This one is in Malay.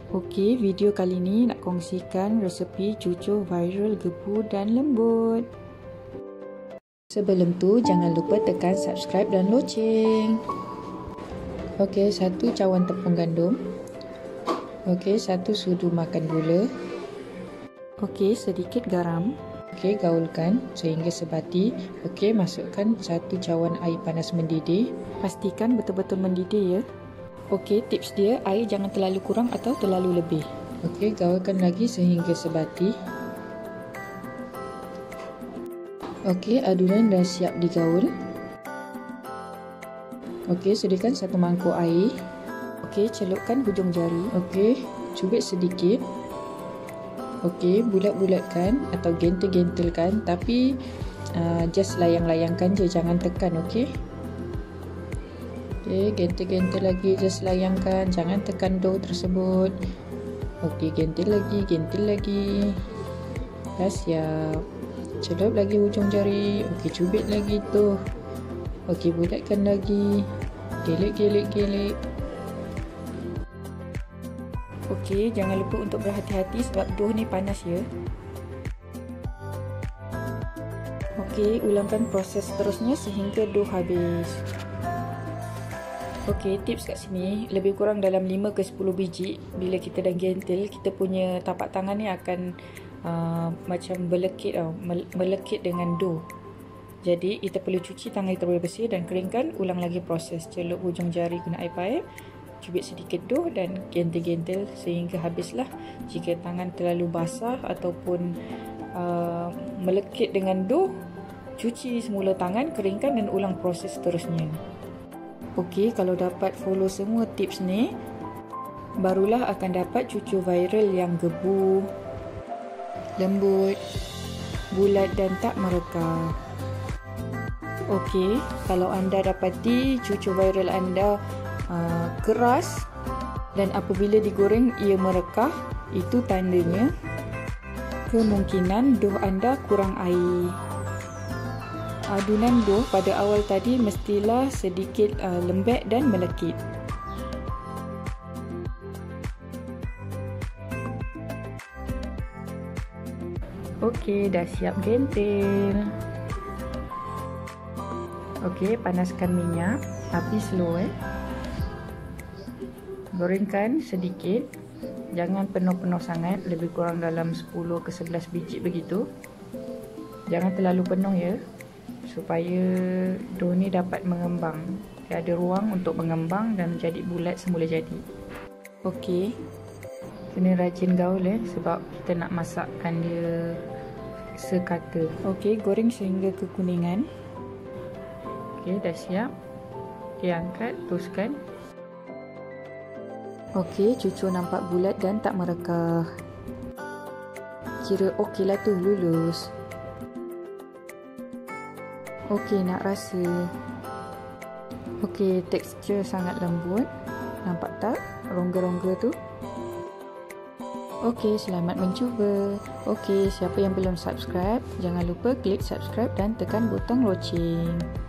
Okey, video kali ni nak kongsikan resepi cucur viral gebu dan lembut. Sebelum tu, jangan lupa tekan subscribe dan loceng. Okey, 1 cawan tepung gandum. Okey, 1 sudu makan gula. Okey, sedikit garam. Okey, gaulkan sehingga sebati. Okey, masukkan 1 cawan air panas mendidih. Pastikan betul-betul mendidih ya. Okey, tips dia, air jangan terlalu kurang atau terlalu lebih. Okey, gaulkan lagi sehingga sebati. Okey, adunan dah siap digaul. Okey, sediakan 1 mangkuk air. Okey, celupkan hujung jari. Okey, cubit sedikit. Okey, bulat-bulatkan atau gentil-gentilkan, tapi just layang-layangkan je, jangan tekan. Okey. Okey, gentil-gentil lagi, just layangkan, jangan tekan dough tersebut. Okey, gentil lagi. Dah siap. Celup lagi hujung jari. Okey, cubit lagi tu. Okey, bulatkan lagi. Gelik. Okey, jangan lupa untuk berhati-hati sebab dough ni panas ya. Okey, ulangkan proses seterusnya sehingga dough habis. Okey, tips kat sini, lebih kurang dalam 5 ke 10 biji. Bila kita dah gentil, kita punya tapak tangan ni akan macam melekit dengan dough. Jadi, kita perlu cuci tangan kita bersih dan keringkan. Ulang lagi proses. Celup hujung jari guna air paip. Cubit sedikit dough dan gentil-gentil sehingga habislah. Jika tangan terlalu basah ataupun melekit dengan dough, cuci semula tangan, keringkan dan ulang proses seterusnya. Okey, kalau dapat follow semua tips ni, barulah akan dapat cucur viral yang gebu, lembut, bulat dan tak merekah. Okey, kalau anda dapati cucur viral anda keras dan apabila digoreng ia merekah, itu tandanya kemungkinan dough anda kurang air. Adunan dough pada awal tadi mestilah sedikit lembek dan melekit. Okey, dah siap gentil. Okey, panaskan minyak tapi slow Gorengkan sedikit. Jangan penuh-penuh sangat, lebih kurang dalam 10 ke 11 biji begitu. Jangan terlalu penuh ya, supaya dough ni dapat mengembang. Dia ada ruang untuk mengembang dan jadi bulat semula jadi. Okey, kena rajin gaul sebab kita nak masakkan dia sekata. Okey, goreng sehingga kekuningan. Okey, dah siap. Okey, angkat, teruskan. Okey, cucur nampak bulat dan tak merekah. Kira okey lah tu, lulus. Okey, nak rasa. Okey, tekstur sangat lembut. Nampak tak rongga-rongga tu? Okey, selamat mencuba. Okey, siapa yang belum subscribe, jangan lupa klik subscribe dan tekan butang loceng.